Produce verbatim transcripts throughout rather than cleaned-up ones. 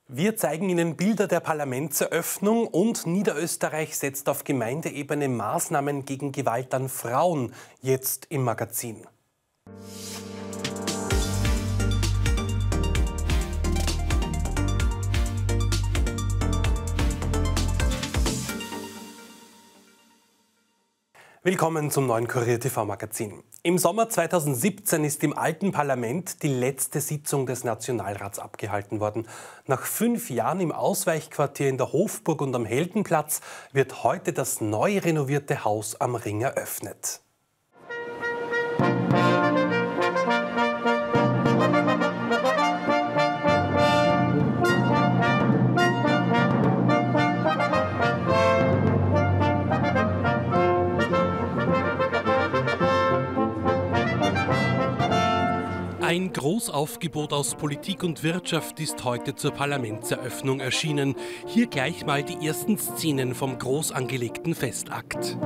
Wir zeigen Ihnen Bilder der Parlamentseröffnung und Niederösterreich setzt auf Gemeindeebene Maßnahmen gegen Gewalt an Frauen, jetzt im Magazin. Willkommen zum neuen Kurier-T V-Magazin. Im Sommer zweitausendsiebzehn ist im alten Parlament die letzte Sitzung des Nationalrats abgehalten worden. Nach fünf Jahren im Ausweichquartier in der Hofburg und am Heldenplatz wird heute das neu renovierte Haus am Ring eröffnet. Ein Großaufgebot aus Politik und Wirtschaft ist heute zur Parlamentseröffnung erschienen. Hier gleich mal die ersten Szenen vom groß angelegten Festakt.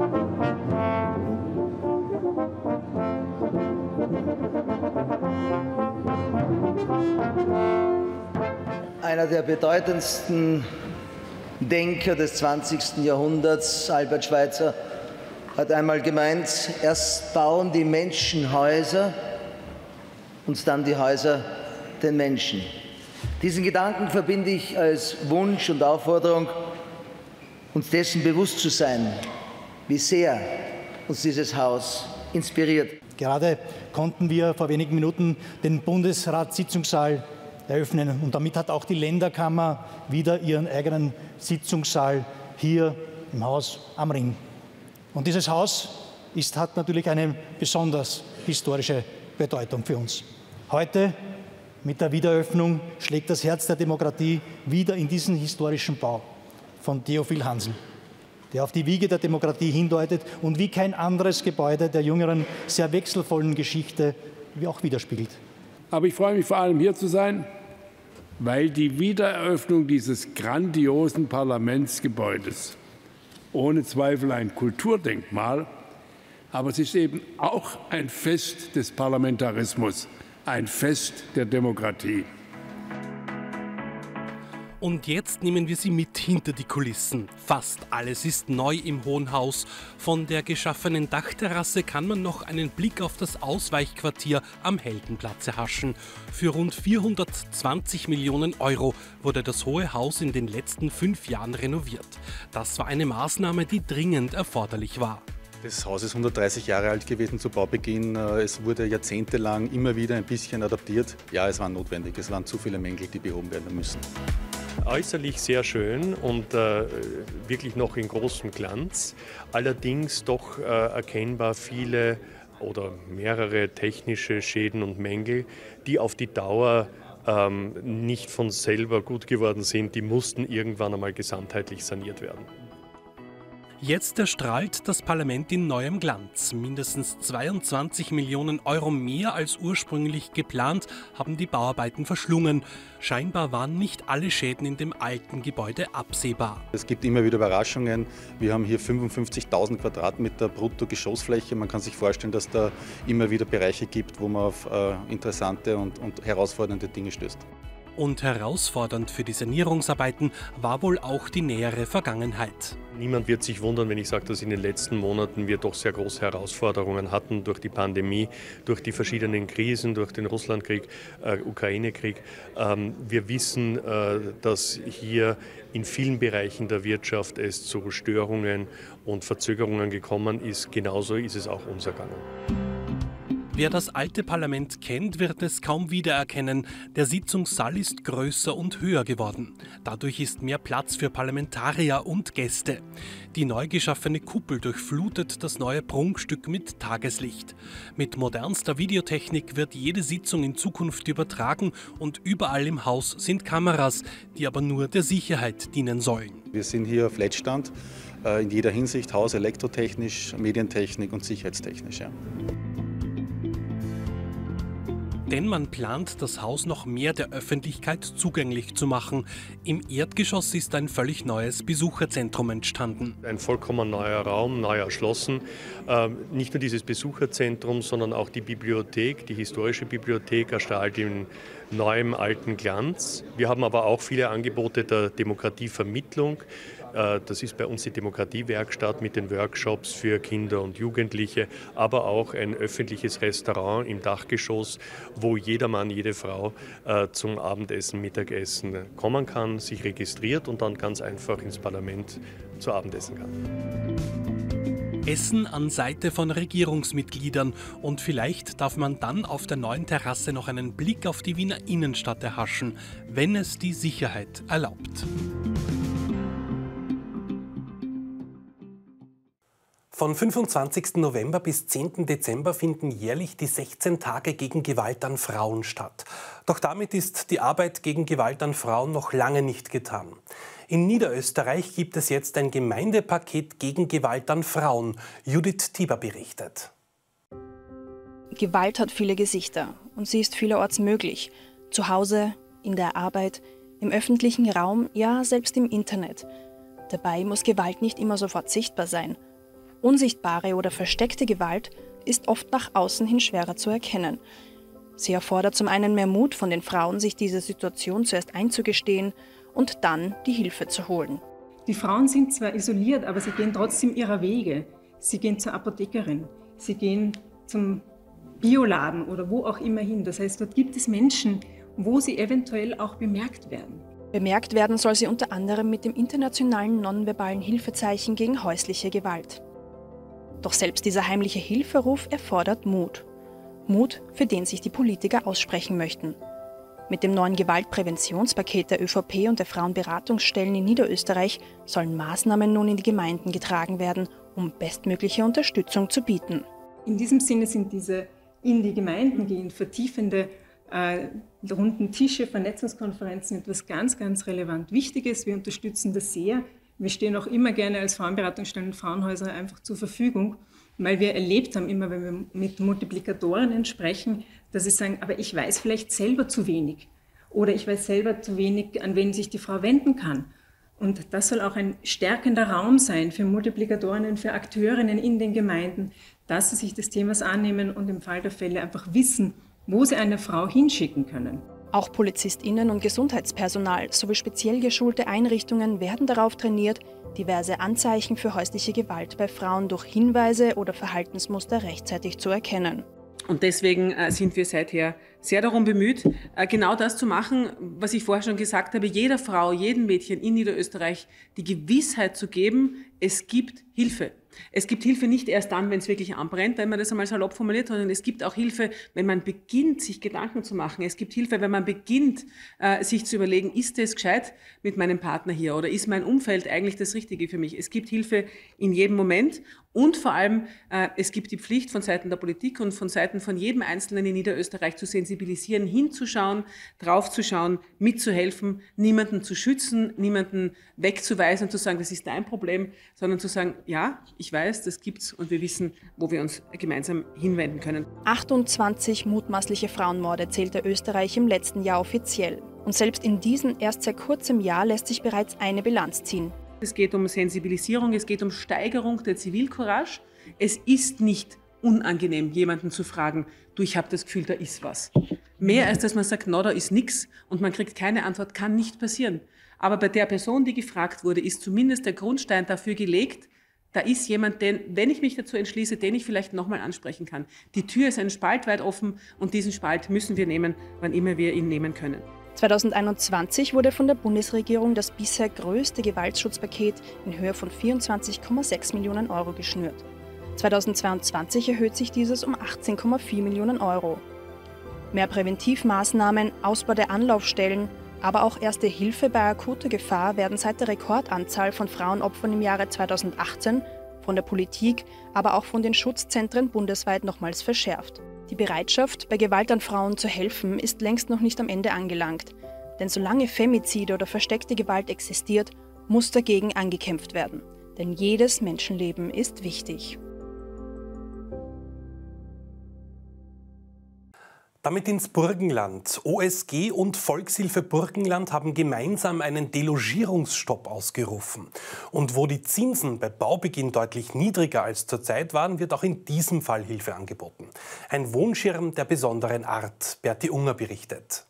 Einer der bedeutendsten Denker des zwanzigsten Jahrhunderts, Albert Schweitzer, hat einmal gemeint, erst bauen die Menschen Häuser, und dann die Häuser den Menschen. Diesen Gedanken verbinde ich als Wunsch und Aufforderung, uns dessen bewusst zu sein, wie sehr uns dieses Haus inspiriert. Gerade konnten wir vor wenigen Minuten den Bundesratssitzungssaal eröffnen und damit hat auch die Länderkammer wieder ihren eigenen Sitzungssaal hier im Haus am Ring. Und dieses Haus ist, hat natürlich eine besonders historische Bedeutung für uns. Heute, mit der Wiedereröffnung, schlägt das Herz der Demokratie wieder in diesen historischen Bau von Theophil Hansl, der auf die Wiege der Demokratie hindeutet und wie kein anderes Gebäude der jüngeren, sehr wechselvollen Geschichte auch widerspiegelt. Aber ich freue mich vor allem, hier zu sein, weil die Wiedereröffnung dieses grandiosen Parlamentsgebäudes ohne Zweifel ein Kulturdenkmal, aber es ist eben auch ein Fest des Parlamentarismus, ein Fest der Demokratie. Und jetzt nehmen wir Sie mit hinter die Kulissen. Fast alles ist neu im Hohen Haus. Von der geschaffenen Dachterrasse kann man noch einen Blick auf das Ausweichquartier am Heldenplatz erhaschen. Für rund vierhundertzwanzig Millionen Euro wurde das Hohe Haus in den letzten fünf Jahren renoviert. Das war eine Maßnahme, die dringend erforderlich war. Das Haus ist hundertdreißig Jahre alt gewesen zu Baubeginn. Es wurde jahrzehntelang immer wieder ein bisschen adaptiert. Ja, es war notwendig. Es waren zu viele Mängel, die behoben werden müssen. Äußerlich sehr schön und äh, wirklich noch in großem Glanz. Allerdings doch äh, erkennbar viele oder mehrere technische Schäden und Mängel, die auf die Dauer ähm, nicht von selber gut geworden sind. Die mussten irgendwann einmal gesamtheitlich saniert werden. Jetzt erstrahlt das Parlament in neuem Glanz. Mindestens zweiundzwanzig Millionen Euro mehr als ursprünglich geplant haben die Bauarbeiten verschlungen. Scheinbar waren nicht alle Schäden in dem alten Gebäude absehbar. Es gibt immer wieder Überraschungen. Wir haben hier fünfundfünfzigtausend Quadratmeter Brutto-Geschossfläche. Man kann sich vorstellen, dass da immer wieder Bereiche gibt, wo man auf äh, interessante und, und herausfordernde Dinge stößt. Und herausfordernd für die Sanierungsarbeiten war wohl auch die nähere Vergangenheit. Niemand wird sich wundern, wenn ich sage, dass in den letzten Monaten wir doch sehr große Herausforderungen hatten durch die Pandemie, durch die verschiedenen Krisen, durch den Russlandkrieg, äh, Ukraine-Krieg. Ähm, wir wissen, äh, dass hier in vielen Bereichen der Wirtschaft es zu Störungen und Verzögerungen gekommen ist. Genauso ist es auch uns ergangen. Wer das alte Parlament kennt, wird es kaum wiedererkennen. Der Sitzungssaal ist größer und höher geworden. Dadurch ist mehr Platz für Parlamentarier und Gäste. Die neu geschaffene Kuppel durchflutet das neue Prunkstück mit Tageslicht. Mit modernster Videotechnik wird jede Sitzung in Zukunft übertragen und überall im Haus sind Kameras, die aber nur der Sicherheit dienen sollen. Wir sind hier auf Leitstand, äh, in jeder Hinsicht, Haus elektrotechnisch, Medientechnik und sicherheitstechnisch. Ja. Denn man plant, das Haus noch mehr der Öffentlichkeit zugänglich zu machen. Im Erdgeschoss ist ein völlig neues Besucherzentrum entstanden. Ein vollkommen neuer Raum, neu erschlossen. Ähm, nicht nur dieses Besucherzentrum, sondern auch die Bibliothek, die historische Bibliothek erstrahlt in neuem, alten Glanz. Wir haben aber auch viele Angebote der Demokratievermittlung. Das ist bei uns die Demokratiewerkstatt mit den Workshops für Kinder und Jugendliche, aber auch ein öffentliches Restaurant im Dachgeschoss, wo jeder Mann, jede Frau zum Abendessen, Mittagessen kommen kann, sich registriert und dann ganz einfach ins Parlament zu Abendessen kann. Essen an Seite von Regierungsmitgliedern und vielleicht darf man dann auf der neuen Terrasse noch einen Blick auf die Wiener Innenstadt erhaschen, wenn es die Sicherheit erlaubt. Von fünfundzwanzigsten November bis zehnten Dezember finden jährlich die sechzehn Tage gegen Gewalt an Frauen statt. Doch damit ist die Arbeit gegen Gewalt an Frauen noch lange nicht getan. In Niederösterreich gibt es jetzt ein Gemeindepaket gegen Gewalt an Frauen. Judith Tieber berichtet. Gewalt hat viele Gesichter und sie ist vielerorts möglich. Zu Hause, in der Arbeit, im öffentlichen Raum, ja selbst im Internet. Dabei muss Gewalt nicht immer sofort sichtbar sein. Unsichtbare oder versteckte Gewalt ist oft nach außen hin schwerer zu erkennen. Sie erfordert zum einen mehr Mut von den Frauen, sich diese Situation zuerst einzugestehen und dann die Hilfe zu holen. Die Frauen sind zwar isoliert, aber sie gehen trotzdem ihrer Wege. Sie gehen zur Apothekerin, sie gehen zum Bioladen oder wo auch immer hin. Das heißt, dort gibt es Menschen, wo sie eventuell auch bemerkt werden. Bemerkt werden soll sie unter anderem mit dem internationalen nonverbalen Hilfezeichen gegen häusliche Gewalt. Doch selbst dieser heimliche Hilferuf erfordert Mut. Mut, für den sich die Politiker aussprechen möchten. Mit dem neuen Gewaltpräventionspaket der ÖVP und der Frauenberatungsstellen in Niederösterreich sollen Maßnahmen nun in die Gemeinden getragen werden, um bestmögliche Unterstützung zu bieten. In diesem Sinne sind diese in die Gemeinden gehen, vertiefende äh, runden Tische, Vernetzungskonferenzen etwas ganz, ganz relevant Wichtiges. Wir unterstützen das sehr. Wir stehen auch immer gerne als Frauenberatungsstellen und Frauenhäuser einfach zur Verfügung, weil wir erlebt haben, immer wenn wir mit Multiplikatorinnen sprechen, dass sie sagen, aber ich weiß vielleicht selber zu wenig oder ich weiß selber zu wenig, an wen sich die Frau wenden kann. Und das soll auch ein stärkender Raum sein für Multiplikatorinnen, für Akteurinnen in den Gemeinden, dass sie sich des Themas annehmen und im Fall der Fälle einfach wissen, wo sie eine Frau hinschicken können. Auch PolizistInnen und Gesundheitspersonal sowie speziell geschulte Einrichtungen werden darauf trainiert, diverse Anzeichen für häusliche Gewalt bei Frauen durch Hinweise oder Verhaltensmuster rechtzeitig zu erkennen. Und deswegen äh, sind wir seither sehr darum bemüht, äh, genau das zu machen, was ich vorher schon gesagt habe, jeder Frau, jedem Mädchen in Niederösterreich die Gewissheit zu geben, es gibt Hilfe. Es gibt Hilfe nicht erst dann, wenn es wirklich anbrennt, wenn man das einmal salopp formuliert, sondern es gibt auch Hilfe, wenn man beginnt, sich Gedanken zu machen. Es gibt Hilfe, wenn man beginnt, äh, sich zu überlegen, ist es gescheit mit meinem Partner hier oder ist mein Umfeld eigentlich das Richtige für mich? Es gibt Hilfe in jedem Moment und vor allem, äh, es gibt die Pflicht von Seiten der Politik und von Seiten von jedem Einzelnen in Niederösterreich zu sensibilisieren, hinzuschauen, draufzuschauen, mitzuhelfen, niemanden zu schützen, niemanden wegzuweisen und zu sagen, das ist dein Problem, sondern zu sagen, ja, ich weiß, das gibt's und wir wissen, wo wir uns gemeinsam hinwenden können. achtundzwanzig mutmaßliche Frauenmorde zählte Österreich im letzten Jahr offiziell. Und selbst in diesem erst seit kurzem Jahr lässt sich bereits eine Bilanz ziehen. Es geht um Sensibilisierung, es geht um Steigerung der Zivilcourage. Es ist nicht unangenehm, jemanden zu fragen, du, ich habe das Gefühl, da ist was. Mehr als dass man sagt, na, da ist nichts und man kriegt keine Antwort, kann nicht passieren. Aber bei der Person, die gefragt wurde, ist zumindest der Grundstein dafür gelegt, da ist jemand, den, wenn ich mich dazu entschließe, den ich vielleicht nochmal ansprechen kann. Die Tür ist einen Spalt weit offen und diesen Spalt müssen wir nehmen, wann immer wir ihn nehmen können. zweitausendeinundzwanzig wurde von der Bundesregierung das bisher größte Gewaltschutzpaket in Höhe von vierundzwanzig Komma sechs Millionen Euro geschnürt. zweitausendzweiundzwanzig erhöht sich dieses um achtzehn Komma vier Millionen Euro. Mehr Präventivmaßnahmen, Ausbau der Anlaufstellen, aber auch Erste Hilfe bei akuter Gefahr werden seit der Rekordanzahl von Frauenopfern im Jahre zweitausendachtzehn von der Politik, aber auch von den Schutzzentren bundesweit nochmals verschärft. Die Bereitschaft, bei Gewalt an Frauen zu helfen, ist längst noch nicht am Ende angelangt. Denn solange Femizid oder versteckte Gewalt existiert, muss dagegen angekämpft werden. Denn jedes Menschenleben ist wichtig. Damit ins Burgenland. O S G und Volkshilfe Burgenland haben gemeinsam einen Delogierungsstopp ausgerufen. Und wo die Zinsen bei Baubeginn deutlich niedriger als zurzeit waren, wird auch in diesem Fall Hilfe angeboten. Ein Wohnschirm der besonderen Art. Berti Unger berichtet.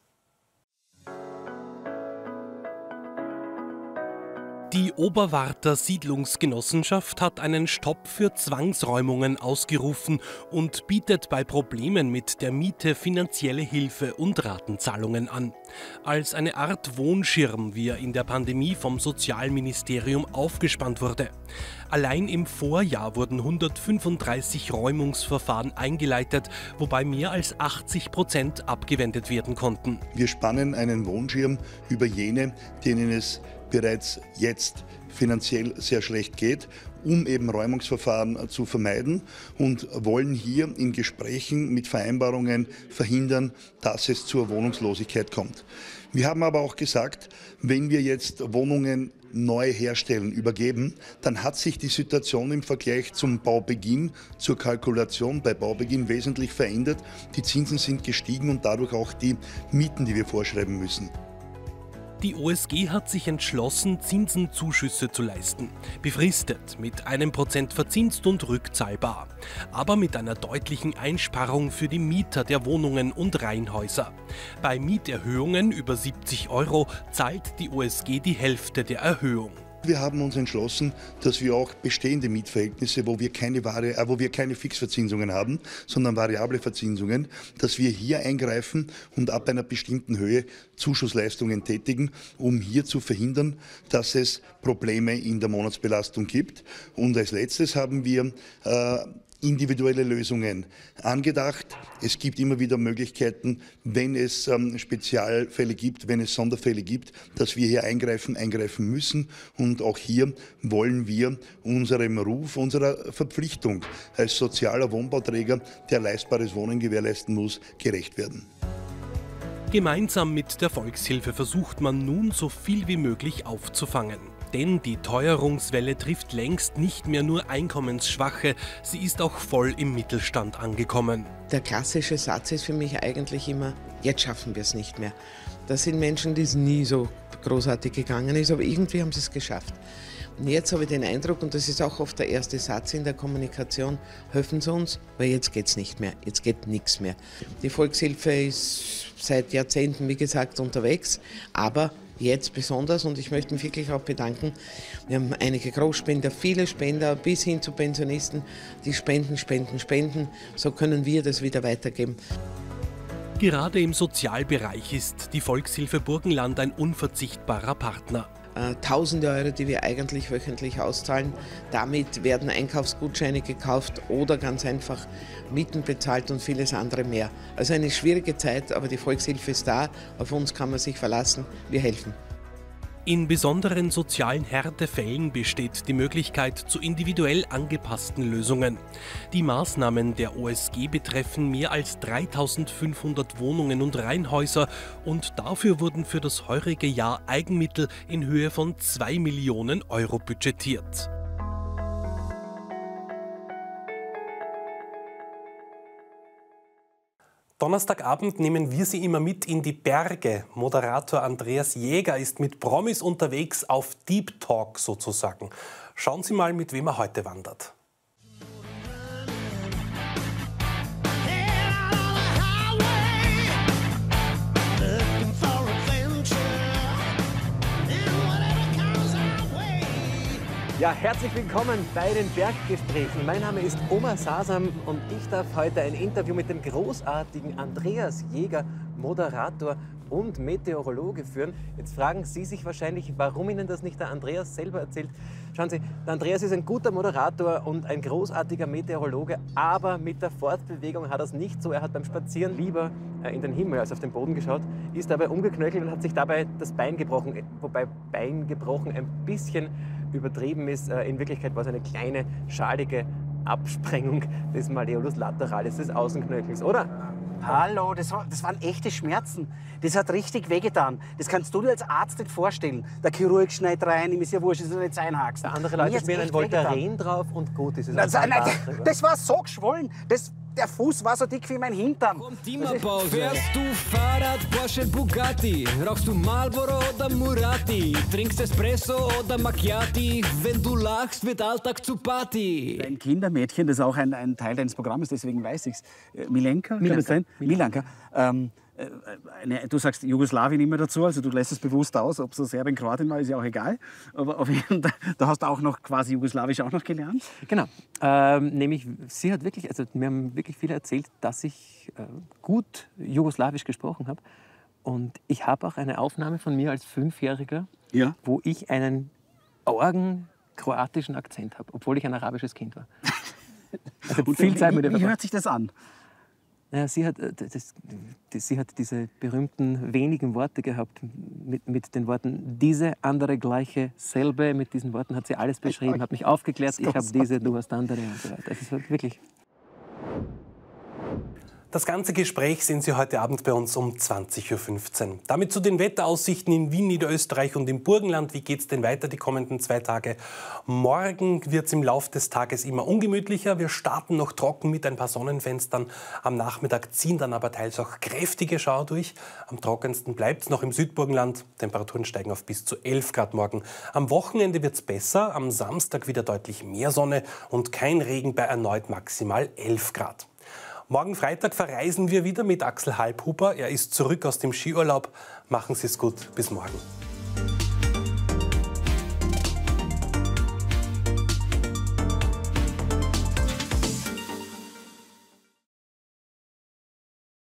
Die Oberwarter Siedlungsgenossenschaft hat einen Stopp für Zwangsräumungen ausgerufen und bietet bei Problemen mit der Miete finanzielle Hilfe und Ratenzahlungen an. Als eine Art Wohnschirm, wie er in der Pandemie vom Sozialministerium aufgespannt wurde. Allein im Vorjahr wurden hundertfünfunddreißig Räumungsverfahren eingeleitet, wobei mehr als achtzig Prozent abgewendet werden konnten. Wir spannen einen Wohnschirm über jene, denen es bereits jetzt finanziell sehr schlecht geht, um eben Räumungsverfahren zu vermeiden und wollen hier in Gesprächen mit Vereinbarungen verhindern, dass es zur Wohnungslosigkeit kommt. Wir haben aber auch gesagt, wenn wir jetzt Wohnungen neu herstellen, übergeben, dann hat sich die Situation im Vergleich zum Baubeginn, zur Kalkulation bei Baubeginn wesentlich verändert. Die Zinsen sind gestiegen und dadurch auch die Mieten, die wir vorschreiben müssen. Die O S G hat sich entschlossen, Zinsenzuschüsse zu leisten. Befristet, mit einem Prozent verzinst und rückzahlbar. Aber mit einer deutlichen Einsparung für die Mieter der Wohnungen und Reihenhäuser. Bei Mieterhöhungen über siebzig Euro zahlt die O S G die Hälfte der Erhöhung. Wir haben uns entschlossen, dass wir auch bestehende Mietverhältnisse, wo wir keine, Vari- äh, wo wir keine Fixverzinsungen haben, sondern variable Verzinsungen, dass wir hier eingreifen und ab einer bestimmten Höhe Zuschussleistungen tätigen, um hier zu verhindern, dass es Probleme in der Monatsbelastung gibt. Und als letztes haben wir äh, individuelle Lösungen angedacht. Es gibt immer wieder Möglichkeiten, wenn es ähm, Spezialfälle gibt, wenn es Sonderfälle gibt, dass wir hier eingreifen, eingreifen müssen. Und auch hier wollen wir unserem Ruf, unserer Verpflichtung als sozialer Wohnbauträger, der leistbares Wohnen gewährleisten muss, gerecht werden. Gemeinsam mit der Volkshilfe versucht man nun, so viel wie möglich aufzufangen. Denn die Teuerungswelle trifft längst nicht mehr nur Einkommensschwache, sie ist auch voll im Mittelstand angekommen. Der klassische Satz ist für mich eigentlich immer, jetzt schaffen wir es nicht mehr. Das sind Menschen, die es nie so großartig gegangen ist, aber irgendwie haben sie es geschafft. Und jetzt habe ich den Eindruck, und das ist auch oft der erste Satz in der Kommunikation, helfen Sie uns, weil jetzt geht es nicht mehr, jetzt geht nichts mehr. Die Volkshilfe ist seit Jahrzehnten, wie gesagt, unterwegs, aber jetzt besonders, und ich möchte mich wirklich auch bedanken. Wir haben einige Großspender, viele Spender bis hin zu Pensionisten, die spenden, spenden, spenden. So können wir das wieder weitergeben. Gerade im Sozialbereich ist die Volkshilfe Burgenland ein unverzichtbarer Partner. Tausende Euro, die wir eigentlich wöchentlich auszahlen. Damit werden Einkaufsgutscheine gekauft oder ganz einfach Mieten bezahlt und vieles andere mehr. Also eine schwierige Zeit, aber die Volkshilfe ist da. Auf uns kann man sich verlassen. Wir helfen. In besonderen sozialen Härtefällen besteht die Möglichkeit zu individuell angepassten Lösungen. Die Maßnahmen der O S G betreffen mehr als dreitausendfünfhundert Wohnungen und Reihenhäuser und dafür wurden für das heurige Jahr Eigenmittel in Höhe von zwei Millionen Euro budgetiert. Donnerstagabend nehmen wir Sie immer mit in die Berge. Moderator Andreas Jäger ist mit Promis unterwegs auf Deep Talk sozusagen. Schauen Sie mal, mit wem er heute wandert. Ja, herzlich willkommen bei den Berggesprächen. Mein Name ist Omar Sasam und ich darf heute ein Interview mit dem großartigen Andreas Jäger, Moderator und Meteorologe führen. Jetzt fragen Sie sich wahrscheinlich, warum Ihnen das nicht der Andreas selber erzählt. Schauen Sie, der Andreas ist ein guter Moderator und ein großartiger Meteorologe, aber mit der Fortbewegung hat er es nicht so. Er hat beim Spazieren lieber in den Himmel als auf den Boden geschaut, ist dabei umgeknöchelt und hat sich dabei das Bein gebrochen. Wobei Bein gebrochen ein bisschen übertrieben ist. In Wirklichkeit war es eine kleine, schalige Absprengung des Malleolus lateralis des Außenknöchels, oder? Hallo, das, war, das waren echte Schmerzen. Das hat richtig wehgetan. Das kannst du dir als Arzt nicht vorstellen. Der Chirurg schneidet rein, ihm ist ja wurscht, dass du nicht einhackst. Der andere Leute spielen ein Voltaren drauf und gut ist es. Das, nein, das, das war so geschwollen. Das, der Fuß war so dick wie mein Hintern. Fährst du Fahrrad, Porsche, Bugatti? Rauchst du Marlboro oder Murati? Trinkst Espresso oder Macchiati? Wenn du lachst, wird Alltag zu Party. Ein Kindermädchen, das ist auch ein, ein Teil deines Programmes, deswegen weiß ich's. Äh, Milenka, kann Milanka. das sein? Milanka. Ähm, äh, eine, du sagst Jugoslawien immer dazu, also du lässt es bewusst aus, ob es so Serbien, Kroatien war, ist ja auch egal. Aber auf jeden Fall, da hast du auch noch quasi Jugoslawisch auch noch gelernt. Genau. Ähm, nämlich, sie hat wirklich, also mir haben wirklich viele erzählt, dass ich äh, gut Jugoslawisch gesprochen habe. Und ich habe auch eine Aufnahme von mir als Fünfjähriger, ja. wo ich einen argen kroatischen Akzent habe, obwohl ich ein arabisches Kind war. Also viel Zeit mit wie, wie hört sich das an? Naja, sie, hat, das, das, sie hat diese berühmten wenigen Worte gehabt mit, mit den Worten diese, andere, gleiche, selbe. Mit diesen Worten hat sie alles beschrieben, hat mich aufgeklärt, ich habe diese, du hast andere und so weiter. Es ist wirklich... Das ganze Gespräch sehen Sie heute Abend bei uns um zwanzig Uhr fünfzehn. Damit zu den Wetteraussichten in Wien, Niederösterreich und im Burgenland. Wie geht es denn weiter die kommenden zwei Tage? Morgen wird es im Laufe des Tages immer ungemütlicher. Wir starten noch trocken mit ein paar Sonnenfenstern. Am Nachmittag ziehen dann aber teils auch kräftige Schauer durch. Am trockensten bleibt es noch im Südburgenland. Temperaturen steigen auf bis zu elf Grad morgen. Am Wochenende wird es besser. Am Samstag wieder deutlich mehr Sonne und kein Regen bei erneut maximal elf Grad. Morgen Freitag verreisen wir wieder mit Axel Halbhuber. Er ist zurück aus dem Skiurlaub. Machen Sie es gut. Bis morgen.